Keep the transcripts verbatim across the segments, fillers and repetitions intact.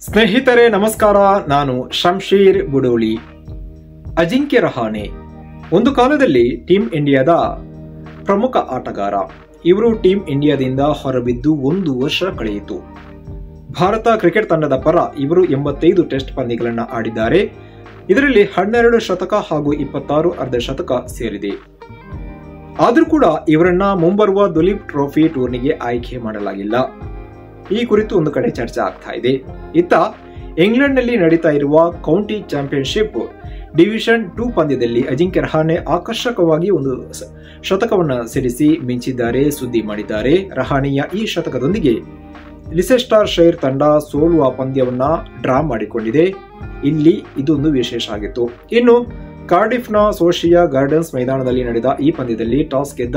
ಸ್ನೇಹಿತರೆ ನಮಸ್ಕಾರ, ನಾನು ಶಂಶೀರ್ ಬುಡೋಳಿ. ಅಜಿಂಕ್ಯ ರಹಾನೆ ಒಂದು ಕಾಲದಲ್ಲಿ ಟೀಮ್ ಇಂಡಿಯಾದ ಪ್ರಮುಖ ಆಟಗಾರ. ಇವರು ಟೀಮ್ ಇಂಡಿಯಾದಿಂದ ಹೊರಬಿದ್ದು ಒಂದು ವರ್ಷ ಕಳೆಯಿತು. ಭಾರತ ಕ್ರಿಕೆಟ್ ತಂಡದ ಪರ ಇವರು ಎಂಬತ್ತೈದು ಟೆಸ್ಟ್ ಪಂದ್ಯಗಳನ್ನು ಆಡಿದ್ದಾರೆ. ಇದರಲ್ಲಿ ಹನ್ನೆರಡು ಶತಕ ಹಾಗೂ ಇಪ್ಪತ್ತಾರು ಅರ್ಧ ಶತಕ ಸೇರಿದೆ. ಆದರೂ ಕೂಡ ಇವರನ್ನ ಮುಂಬರುವ ದುಲೀಪ್ ಟ್ರೋಫಿ ಟೂರ್ನಿಗೆ ಆಯ್ಕೆ ಮಾಡಲಾಗಿಲ್ಲ. ಈ ಕುರಿತು ಒಂದು ಕಡೆ ಚರ್ಚೆ ಆಗ್ತಾ ಇದೆ. ಇತ್ತ ಇಂಗ್ಲೆಂಡ್ ನಲ್ಲಿ ನಡೀತಾ ಇರುವ ಕೌಂಟಿ ಚಾಂಪಿಯನ್ಶಿಪ್ ಡಿವಿಷನ್ ಟೂ ಪಂದ್ಯದಲ್ಲಿ ಅಜಿಂಕ್ಯ ರಹಾನೆ ಆಕರ್ಷಕವಾಗಿ ಒಂದು ಶತಕವನ್ನು ಸಿಡಿಸಿ ಮಿಂಚಿದ್ದಾರೆ, ಸುದ್ದಿ ಮಾಡಿದ್ದಾರೆ. ರಹಾನೆಯ ಈ ಶತಕದೊಂದಿಗೆ ಲಿಸೆಸ್ಟರ್ ಶೈರ್ ತಂಡ ಸೋಲುವ ಪಂದ್ಯವನ್ನ ಡ್ರಾ ಮಾಡಿಕೊಂಡಿದೆ. ಇಲ್ಲಿ ಇದೊಂದು ವಿಶೇಷ ಆಗಿತ್ತು. ಇನ್ನು ಕಾರ್ಡಿಫ್ನ ಸೋಶಿಯಾ ಗಾರ್ಡನ್ಸ್ ಮೈದಾನದಲ್ಲಿ ನಡೆದ ಈ ಪಂದ್ಯದಲ್ಲಿ ಟಾಸ್ ಗೆದ್ದ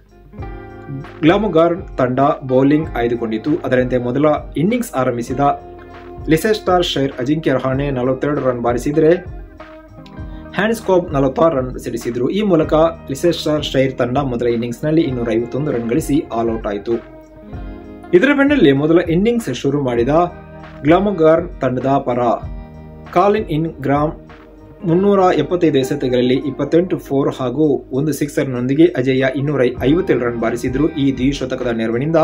ಗ್ಲಾಮಗಾರ್ನ್ ತಂಡ ಬೌಲಿಂಗ್ ಆಯ್ದುಕೊಂಡಿತು. ಅದರಂತೆ ಮೊದಲ ಇನ್ನಿಂಗ್ಸ್ ಆರಂಭಿಸಿದ ಲಿಸೆಸ್ಟರ್ ಶೈರ್ ಅಜಿಂಕ್ಯ ರಹಾನೆ ನಲವತ್ತೆರಡು ರನ್ ಬಾರಿಸಿದರೆ ಹ್ಯಾನ್ಸ್ಕೋಂಬ್ ನಲವತ್ತಾರು ರನ್ ಸಿಡಿಸಿದ್ರು. ಈ ಮೂಲಕ ಲಿಸೆಸ್ಟರ್ ಶೈರ್ ತಂಡ ಮೊದಲ ಇನ್ನಿಂಗ್ಸ್ ನಲ್ಲಿ ಇನ್ನೂರ ಐವತ್ತೊಂದು ರನ್ ಗಳಿಸಿ ಆಲ್ ಔಟ್ ಆಯಿತು. ಇದರ ಬೆನ್ನಲ್ಲೇ ಮೊದಲ ಇನ್ನಿಂಗ್ಸ್ ಶುರು ಮಾಡಿದ ಗ್ಲಾಮಗಾರ್ನ್ ತಂಡದ ಪರ ಕಾಲಿನ್ ಇನ್ ಗ್ರಾಮ್ ಮುನ್ನೂರ ಎಪ್ಪತ್ತೈದು ಎಸೆತಗಳಲ್ಲಿ ಇಪ್ಪತ್ತೆಂಟು ಫೋರ್ ಹಾಗೂ ಒಂದು ಸಿಕ್ಸರ್ ನೊಂದಿಗೆ ಅಜೇಯ ಇನ್ನೂರ ಐವತ್ತೇಳು ರನ್ ಬಾರಿಸಿದ್ರು. ಈ ದ್ವಿಶತಕದ ನೆರವಿನಿಂದ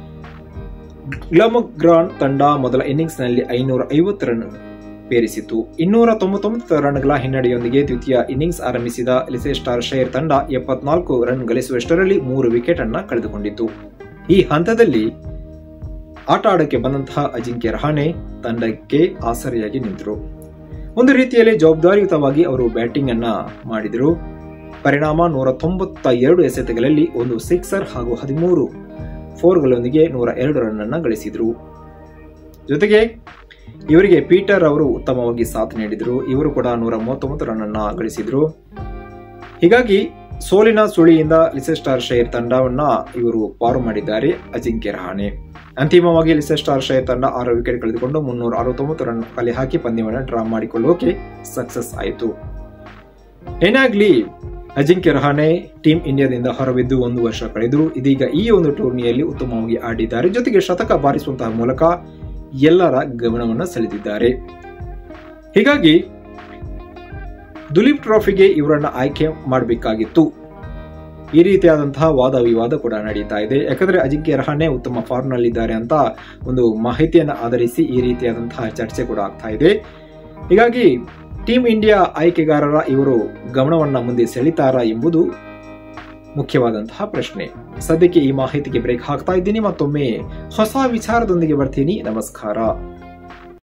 ಗ್ಲಾಮಗಾರ್ನ್ ತಂಡ ಮೊದಲ ಇನ್ನಿಂಗ್ಸ್ ನಲ್ಲಿ ಐನೂರ ಐವತ್ತು ರನ್ ಪೇರಿಸಿತು. ಇನ್ನೂರ ತೊಂಬತ್ತೊಂಬತ್ತು ರನ್ಗಳ ಹಿನ್ನಡೆಯೊಂದಿಗೆ ದ್ವಿತೀಯ ಇನ್ನಿಂಗ್ಸ್ ಆರಂಭಿಸಿದ ಲಿಸೆಸ್ಟರ್ ಶೈರ್ ತಂಡ ಎಪ್ಪತ್ನಾಲ್ಕು ರನ್ ಗಳಿಸುವಷ್ಟರಲ್ಲಿ ಮೂರು ವಿಕೆಟ್ ಅನ್ನ ಕಳೆದುಕೊಂಡಿತು. ಈ ಹಂತದಲ್ಲಿ ಆಟ ಆಡಕ್ಕೆ ಬಂದಂತಹ ಅಜಿಂಕ್ಯ ರಹಾನೆ ತಂಡಕ್ಕೆ ಆಸರೆಯಾಗಿ ನಿಂತರು. ಒಂದು ರೀತಿಯಲ್ಲಿ ಜವಾಬ್ದಾರಿಯುತವಾಗಿ ಅವರು ಬ್ಯಾಟಿಂಗ್ ಅನ್ನ ಮಾಡಿದರು. ಪರಿಣಾಮ ನೂರ ತೊಂಬತ್ತ ಎರಡು ಎಸೆತಗಳಲ್ಲಿ ಒಂದು ಸಿಕ್ಸರ್ ಹಾಗೂ ಹದಿಮೂರು ಫೋರ್ಗಳೊಂದಿಗೆ ನೂರ ಎರಡು ರನ್ ಅನ್ನ ಗಳಿಸಿದ್ರು. ಜೊತೆಗೆ ಇವರಿಗೆ ಪೀಟರ್ ಅವರು ಉತ್ತಮವಾಗಿ ಸಾಥ್ ನೀಡಿದರು. ಇವರು ಕೂಡ ನೂರ ಮೂವತ್ತೊಂಬತ್ತು ರನ್ ಅನ್ನ ಗಳಿಸಿದ್ರು. ಹೀಗಾಗಿ ಸೋಲಿನ ಸುಳಿಯಿಂದ ಲಿಸೆಸ್ಟರ್ ಶೈರ್ ತಂಡವನ್ನ ಇವರು ಪಾರು ಮಾಡಿದ್ದಾರೆ ಅಜಿಂಕ್ಯ ರಹಾನೆ. ಅಂತಿಮವಾಗಿ ಲಿಸೆಸ್ಟರ್ ಶೈರ್ ತಂಡ ಆರು ವಿಕೆಟ್ ಕಳೆದುಕೊಂಡು ಮುನ್ನೂರ ಅರವತ್ತೊಂಬತ್ತು ರನ್ ಕಲೆ ಹಾಕಿ ಪಂದ್ಯವನ್ನು ಡ್ರಾ ಮಾಡಿಕೊಳ್ಳೋಕೆ ಸಕ್ಸಸ್ ಆಯಿತು. ಏನಾಗ್ಲಿ, ಅಜಿಂಕ್ಯ ರಹಾನೆ ಟೀಮ್ ಇಂಡಿಯಾದಿಂದ ಹೊರಬಿದ್ದು ಒಂದು ವರ್ಷ ಕಳೆದರು. ಇದೀಗ ಈ ಒಂದು ಟೂರ್ನಿಯಲ್ಲಿ ಉತ್ತಮವಾಗಿ ಆಡಿದ್ದಾರೆ. ಜೊತೆಗೆ ಶತಕ ಬಾರಿಸುವಂತಹ ಮೂಲಕ ಎಲ್ಲರ ಗಮನವನ್ನು ಸೆಳೆದಿದ್ದಾರೆ. ಹೀಗಾಗಿ ದುಲೀಪ್ ಟ್ರೋಫಿಗೆ ಇವರನ್ನ ಆಯ್ಕೆ ಮಾಡಬೇಕಾಗಿತ್ತು. ಈ ರೀತಿಯಾದಂತಹ ವಾದ ವಿವಾದ ಕೂಡ ನಡೀತಾ ಇದೆ. ಯಾಕಂದ್ರೆ ಅಜಿಂಕ್ಯ ರಹಾನೆ ಉತ್ತಮ ಫಾರ್ಮ್ ನಲ್ಲಿದ್ದಾರೆ ಅಂತ ಒಂದು ಮಾಹಿತಿಯನ್ನು ಆಧರಿಸಿ ಈ ರೀತಿಯಾದಂತಹ ಚರ್ಚೆ ಕೂಡ ಆಗ್ತಾ ಇದೆ. ಹೀಗಾಗಿ ಟೀಮ್ ಇಂಡಿಯಾ ಆಯ್ಕೆಗಾರರ ಇವರು ಗಮನವನ್ನ ಮುಂದೆ ಸೆಳಿತಾರಾ ಎಂಬುದು ಮುಖ್ಯವಾದಂತಹ ಪ್ರಶ್ನೆ. ಸದ್ಯಕ್ಕೆ ಈ ಮಾಹಿತಿಗೆ ಬ್ರೇಕ್ ಹಾಕ್ತಾ ಇದ್ದೀನಿ. ಮತ್ತೊಮ್ಮೆ ಹೊಸ ವಿಚಾರದೊಂದಿಗೆ ಬರ್ತೀನಿ. ನಮಸ್ಕಾರ.